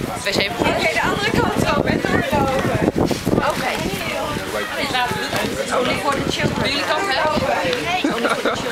Wees even goed. Oké, de andere kant op en doorlopen. Oké. Only voor de children. Jullie kant helpen? Only voor de children.